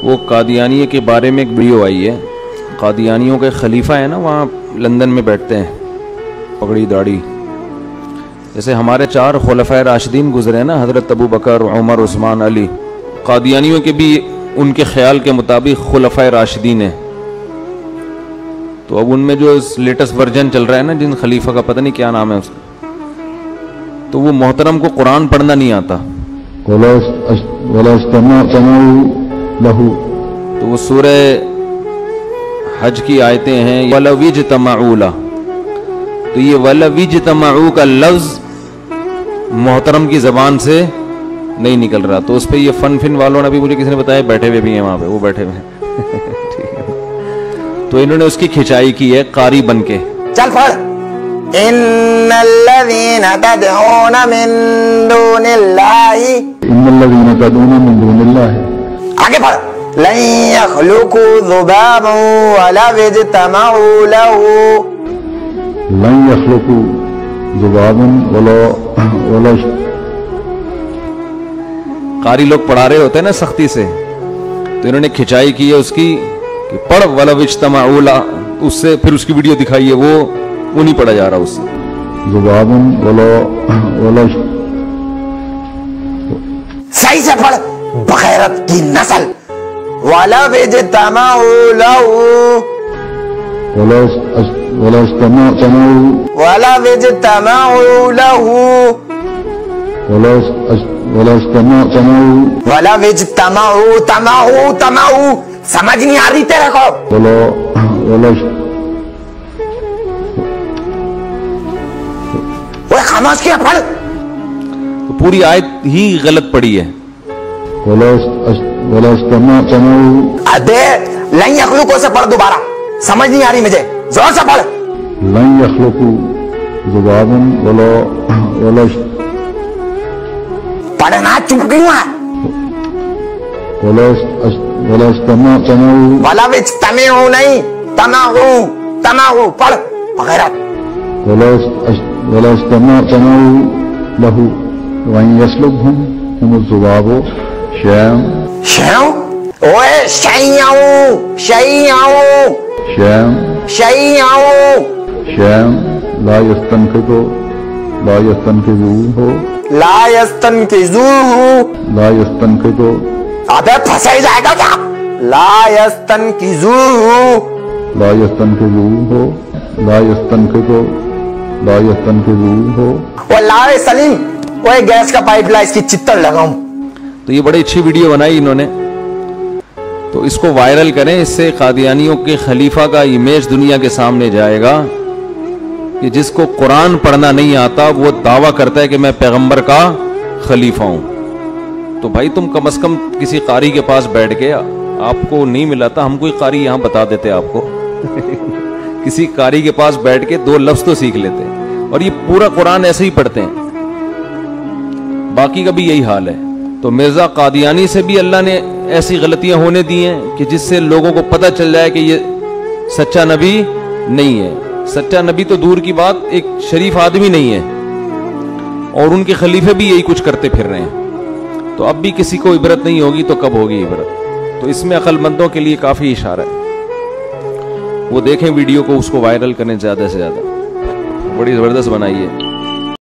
وہ قادیانیہ کے بارے میں ایک ویڈیو آئی ہے. قادیانیوں کے خلیفہ ہیں نا, وہاں لندن میں بیٹھتے ہیں پگڑی داڑھی. جیسے ہمارے 4 خلفائے راشدین گزرے ہیں نا, حضرت ابو بکر, عمر, عثمان, علی. قادیانیوں کے بھی ان کے خیال کے مطابق خلفائے راشدین ہیں. تو اب ان میں جو لیٹسٹ ورژن چل رہا ہے نا, جن خلیفہ کا پتہ نہیں کیا نام ہے اس کا, تو وہ محترم کو قرآن پڑھنا نہیں آتا. تو وہ سورہ حج کی آیتیں ہیں, وَلَوْ اجْتَمَعُوا لَهُ. تو یہ وَلَوْ اجْتَمَعُوا کا لفظ محترم کی زبان سے نہیں نکل رہا. تو اس پہ یہ فن والوں نے بھی مجھے کسی نے بتایا بیٹھے ہوئے بھی ہیں وہاں پہ, وہ بیٹھے ہوئے ہیں. تو انہوں نے اس کی کھچائی کی ہے قاری بن کے. چل پڑھ. ان الذین تدعون من دون اللہ, ان الذین تدعون من دون اللہ, آگے پڑھ. لن يخلقوا ذبابا ولو اجتمعوا له, لن يخلقوا ذبابا ولو. قاری لوگ پڑھا رہے ہوتے ہیں نا سختی سے, تو انہوں نے کھچائی کی ہے اس کی کہ پڑھ وَلَوْ اجْتَمَعُوا لَهُ, اس سے پھر اس کی ویڈیو دکھائی ہے, وہ نہیں پڑھا جا رہا اس سے. ذبابا ولو. صحیح سے پڑھ بغیرت کی نسل. وَلَوْ اجْتَمَعُوا لَهُ, ولو اجتمعوا وَلَوْ اجْتَمَعُوا لَهُ, ولو اجتمعوا وَلَوْ اجْتَمَعُوا. تمعوا سمجھ نہیں آ رہی تیرے کو. ولو وہ خاموش کیا پڑھ. تو پوری آیت ہی غلط پڑھی ہے. ولو اجتمعوا. ادے لن یخلقوا سے پڑھ دوبارہ, سمجھ نہیں آ رہی مجھے, زور سے پڑھ. لن يخلقوا ذبابا ولو. پڑھنا چپ کیوں ہے. ولو اجتمعوا. ولو اجتمعوا نہیں, تمعوا پڑھ بغیرت. ولو اجتمعوا له وان يسلبهم الذباب شيئا. اوے شيئا لا يستنقذوه. لا يستنقذوه. ابے پھنسے جائے گا کیا. لا يستنقذوه. وہ لا سلیم, وہ گیس کا پائپ لا, اس کی چتر لگاؤں. تو یہ بڑی اچھی ویڈیو بنائی انہوں نے, تو اس کو وائرل کریں. اس سے قادیانیوں کے خلیفہ کا امیج دنیا کے سامنے جائے گا کہ جس کو قرآن پڑھنا نہیں آتا وہ دعویٰ کرتا ہے کہ میں پیغمبر کا خلیفہ ہوں. تو بھائی تم کم از کم کسی قاری کے پاس بیٹھ کے, آپ کو نہیں ملا تھا, ہم کوئی قاری یہاں بتا دیتے آپ کو. کسی قاری کے پاس بیٹھ کے 2 لفظ تو سیکھ لیتے. اور یہ پورا قرآن ایسے ہی پڑھتے ہیں, باقی کا بھی یہی حال ہے. تو مرزا قادیانی سے بھی اللہ نے ایسی غلطیاں ہونے دی ہیں کہ جس سے لوگوں کو پتہ چل جائے کہ یہ سچا نبی نہیں ہے. سچا نبی تو دور کی بات, ایک شریف آدمی نہیں ہے, اور ان کے خلیفے بھی یہی کچھ کرتے پھر رہے ہیں. تو اب بھی کسی کو عبرت نہیں ہوگی تو کب ہوگی عبرت. تو اس میں عقل مندوں کے لیے کافی اشارہ ہے. وہ دیکھیں ویڈیو کو, اس کو وائرل کریں زیادہ سے زیادہ, بڑی زبردست بنائی ہے.